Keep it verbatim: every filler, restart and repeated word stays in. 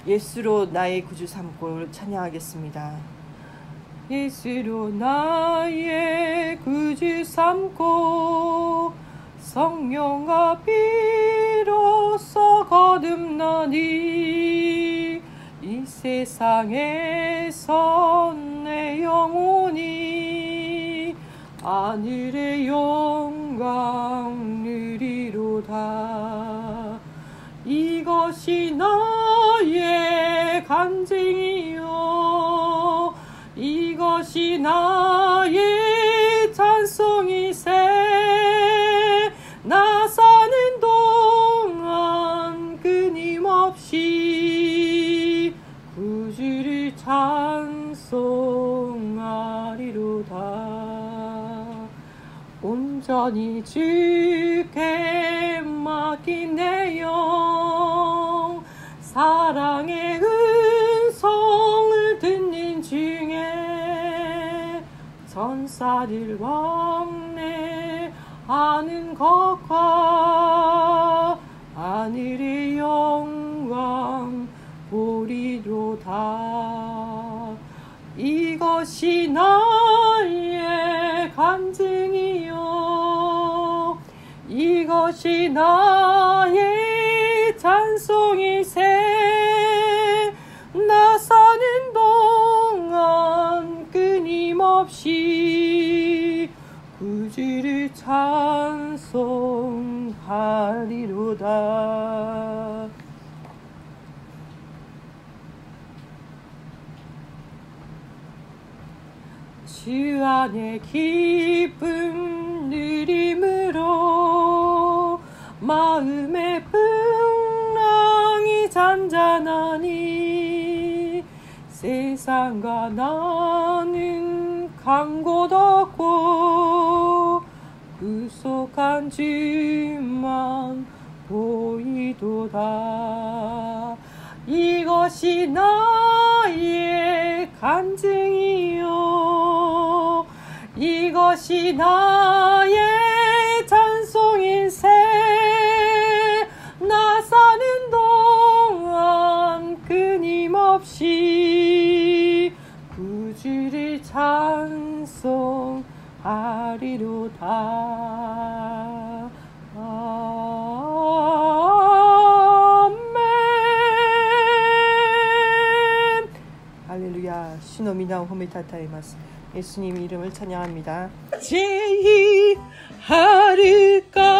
예수로 나의 구주 삼고 찬양하겠습니다. 예수로 나의 구주 삼고 성령과 피로써 거듭나니 이 세상에서 내 영혼이 하늘의 영광 누리로다. 이것이 나의 간증이요 이것이 나의 찬송이세. 나 사는 동안 끊임없이 구주를 찬송하리로다. 온전히 주께 맡긴 내 영 사랑의 음성을 듣는 중에 천사들 왕래하는 것과 하늘의 영광 보리로다. 이것이 나의 간증이요 이것이 나의 찬송이세. 나 사는 동안 끊임없이 구주를 찬송하리로다. 주 안에 기쁨 누림으로 마음의 풍랑이 잔잔하니 세상과 나는 간 곳 없고 구속한 주만 보이도다. 이것이 나의 간증이요 이것이 나의 찬송인세. 나 사는 동안 끊임없이 구주를 찬송하리로다. 아멘. 할렐루야. 시노미나 호미타타이마스. 예수님 이름을 찬양합니다. 제의하릴까